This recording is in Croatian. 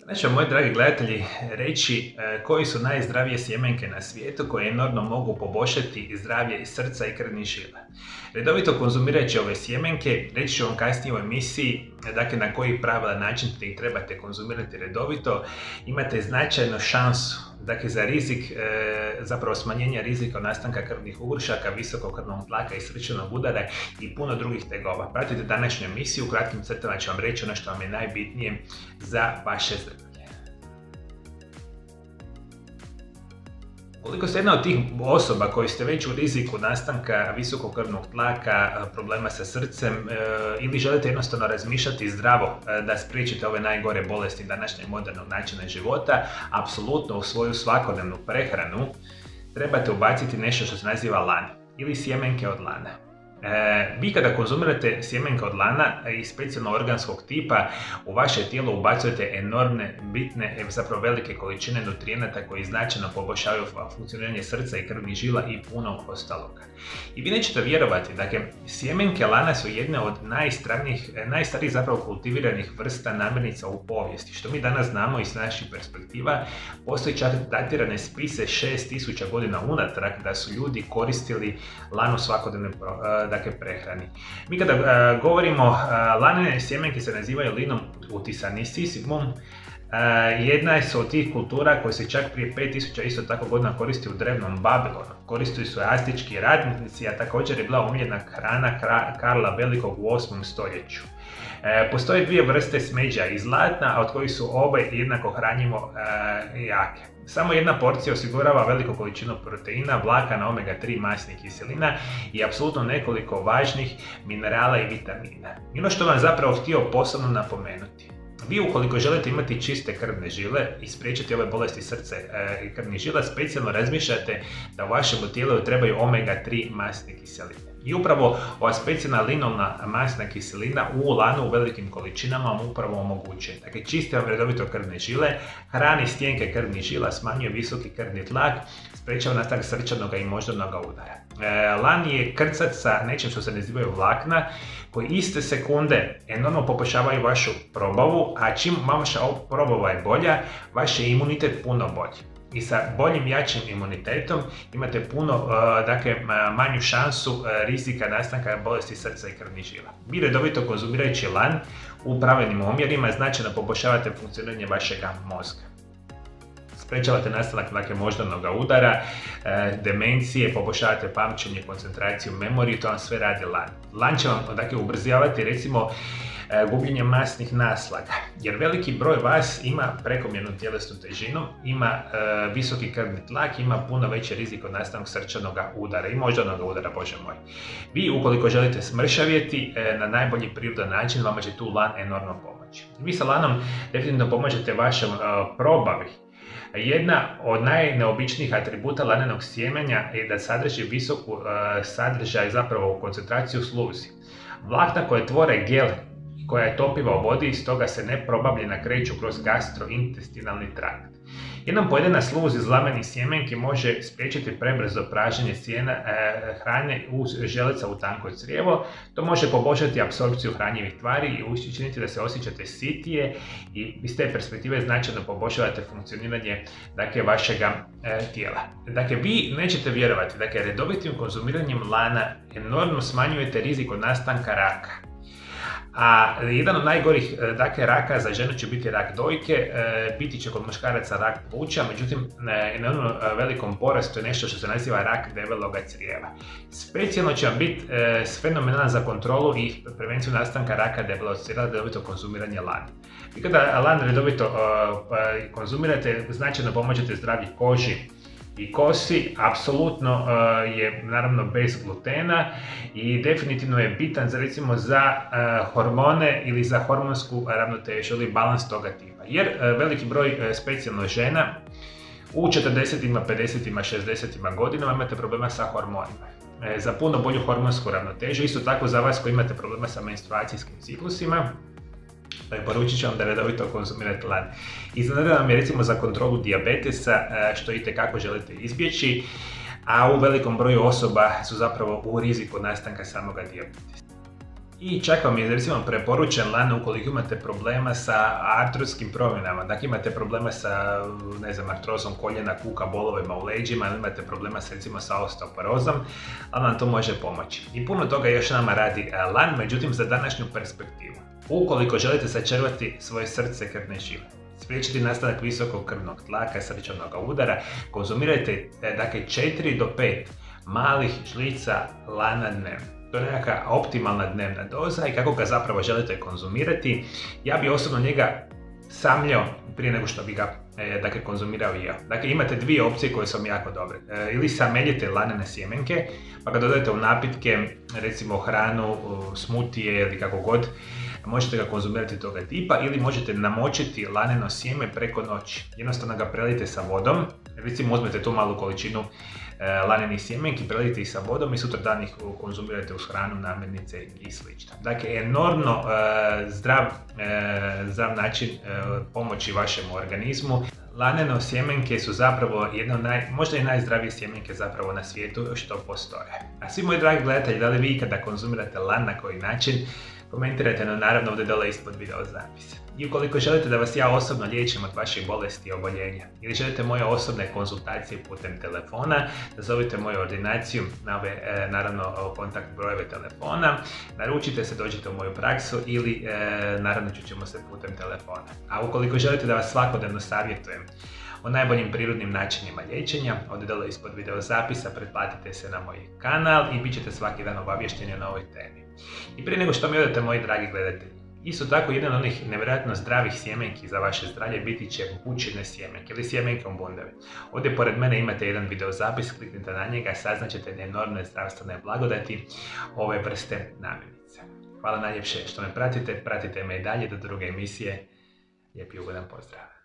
Danas ću, moji dragi gledatelji, reći koji su najzdravije sjemenke na svijetu koje enormno mogu poboljšati zdravlje i srca i krvnih žila. Redovito konzumirajući ove sjemenke, reći ću vam kasnije u emisiji na koji pravilan način ih trebate konzumirati redovito, imate značajnu šansu za rizik, zapravo smanjenja rizika od nastanka krvnih ugrušaka, visokog krvnog tlaka i srčanog udara i puno drugih tegoba. Pratite današnju emisiju, u kratkim crtama ću vam reći ono što vam je najbitnije za vaše zdravlje. Koliko ste jedna od tih osoba koji ste već u riziku nastanka visokog krvnog tlaka, problema sa srcem ili želite jednostavno razmišljati zdravo da spriječite ove najgore bolesti današnjeg modernog načina života, apsolutno u svoju svakodnevnu prehranu trebate ubaciti nešto što se naziva lan ili sjemenke od lana. Vi kada konzumirate sjemenke od lana i specijalno organskog tipa, u vaše tijelo ubacujete enormne, bitne, zapravo velike količine nutrijenata koji značajno poboljšavaju funkcioniranje srca i krvnih žila i puno ostaloga. I vi nećete vjerovati, sjemenke lana su jedne od najstarijih zapravo kultiviranih vrsta namirnica u povijesti. Što mi danas znamo iz naših perspektiva, postoji čak datirane spise 6000 godina unatrag da su ljudi koristili lan u svakodnevnoj prehrani. Mi kada govorimo, lanene sjemenke se nazivaju Linum utisanissimum. Jedna su od tih kultura koje se čak prije 5000 isto tako godina koristi u drevnom Babilonu. Koristili su aztečki radnici, a također je bila omiljena hrana Karla Velikog u 8. stoljeću. Postoje dvije vrste smeđa iz zlatna, a od kojih su obe jednako hranjivo jake. Samo jedna porcija osigurava veliku količinu proteina, vlakana, omega-3 masnih kiselina i apsolutno nekoliko važnih minerala i vitamina. I ono što vam zapravo htio posebno napomenuti. Vi ukoliko želite imati čiste krvne žile i spriječiti ove bolesti srca i krvnih žila, specijalno razmišljate da u vašem tijelu trebaju omega-3 masne kiseline. I upravo ova specijalna linovna masna kiselina u lanu u velikim količinama vam upravo omogućuje. Dakle, čisti vam redovito krvne žile, hrani stijenke krvnih žila, smanjuje visoki krvni tlak, sprečava nastanak srčanog i moždanog udara. Lan je krcat sa nečim što se nazivaju vlakna, koji iste sekunde enormno poboljšavaju vašu probavu, a čim vaša probava je bolja, vaš je imunitet puno bolji. I sa boljim, jačim imunitetom imate puno, manju šansu rizika nastanka bolesti srca i krvnih žila. Vi redovito konzumirajući lan u pravilnim omjerima značajno poboljšavate funkcioniranje vašega mozga. Sprečavate nastanak moždanog udara, demencije, poboljšavate pamćenje, koncentraciju, memoriju, to vam sve radi lan. Lan će vam ubrzavati recimo gubljenje masnih naslaga, jer veliki broj vas ima prekomjernu tjelesnu težinu, ima visoki krvni tlak, ima puno veći rizik od nastanka srčanog udara i moždanog udara, bože moj. Vi ukoliko želite smršavjeti na najbolji prirodan način, vama će tu lan enormno pomoći. Vi sa lanom definitivno pomažete vašem probavi. Jedna od najneobičnijih atributa lanenog sjemenja je da sadrži visoku sadržaj, zapravo koncentraciju sluzi. Vlakna koje tvore gel koja je topiva u vodi i stoga se neprobavljena kreću kroz gastrointestinalni trakt. Jednom pojedena sluz iz lamenih sjemenki može spriječiti prebrzo praženje hrane u želuca u tanko crijevo. To može poboljšati apsorpciju hranjivih tvari i učiniti da se osjećate sitije i iz te perspektive značajno poboljšavate funkcioniranje vašega tijela. Vi nećete vjerovati, redovitim konzumiranjem lana enormno smanjujete rizik od nastanka raka. A jedan od najgorih raka za ženu će biti rak dojke, biti će kod muškaraca rak pluća, međutim enormno velikom porastu je nešto što se naziva rak debeloga crijeva. Specijalno će vam biti fenomenalan za kontrolu i prevenciju nastanka raka debelog crijeva redovito konzumiranje lana. Vi kada lan redovito konzumirate, značajno pomažete zdravlju koži i kosi, apsolutno je naravno bez glutena i definitivno je bitan za hormone ili za hormonsku ravnotežu ili balans toga tipa. Jer veliki broj specijalno žena u 40-ima, 50-ima, 60-ima godinama imate problema sa hormonima. Za puno bolju hormonsku ravnotežu, isto tako za vas koji imate problema sa menstruacijskim ciklusima, preporučit ću vam da redovito konzumirate lan. Iznenada vam je recimo za kontrolu dijabetesa, što itekako želite izbjeći, a u velikom broju osoba su zapravo u riziku nastanka samoga dijabetesa. I čak vam je recimo preporučen lan ukoliko imate problema sa artrotskim promjenama, dakle imate problema sa, ne znam, artrozom koljena, kuka, bolovima u leđima, ili imate problema recimo sa osteoporozom, ali vam to može pomoći. I puno toga još nama radi lan, međutim za današnju perspektivu. Ukoliko želite sačuvati svoje srce, krvne žile, spriječiti nastanak visokog krvnog tlaka, srčanog udara, konzumirajte dakle 4 do 5 malih žlica lana dnevno. To je nekakva optimalna dnevna doza i kako ga zapravo želite konzumirati. Ja bi osobno njega samljao prije nego što bi ga konzumirao i jeo. Dakle, imate dvije opcije koje su jako dobre. Ili sameljete lanene sjemenke, pa ga dodajete u napitke, recimo hranu, smutije ili kako god. Možete ga konzumirati toga tipa ili možete namočiti laneno sjeme preko noći. Jednostavno ga prelijete sa vodom, recimo uzmete tu malu količinu lanenih sjemenki, prelijete ih sa vodom i sutradan ih konzumirate uz hranu, namirnice i sl. Dakle, enormno zdrav način pomoći vašemu organizmu. Lanene sjemenke su zapravo možda i najzdravije sjemenke zapravo na svijetu što postoje. A svi moji dragi gledatelji, da li vi ikada konzumirate lan, na koji način? Komentirajte naravno ovdje dole ispod video zapisa. I ukoliko želite da vas ja osobno liječim od vaših bolesti i oboljenja ili želite moje osobne konzultacije putem telefona, nazovite moju ordinaciju na ove naravno kontakt brojeve telefona, naručite se, dođite u moju praksu ili naravno čućemo se putem telefona. A ukoliko želite da vas svakodnevno savjetujem o najboljim prirodnim načinima liječenja, ovdje dole ispod video zapisa pretplatite se na moj kanal i bit ćete svaki dan obavješteni o novoj temi. I prije nego što mi odete, moji dragi gledatelji, isto tako jedan od onih nevjerojatno zdravih sjemenki za vaše zdravlje biti će bučine sjemenke ili sjemenke umbundeve. Ovdje pored mene imate jedan video zapis, kliknite na njega, saznaćete enormne zdravstvene blagodati ove vrste namirnice. Hvala najljepše što me pratite me i dalje do druge emisije. Lijep i ugodan pozdrav.